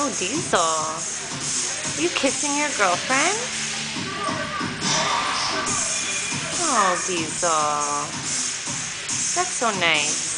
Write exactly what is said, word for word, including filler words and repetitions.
Oh, Diesel. Are you kissing your girlfriend? Oh, Diesel. That's so nice.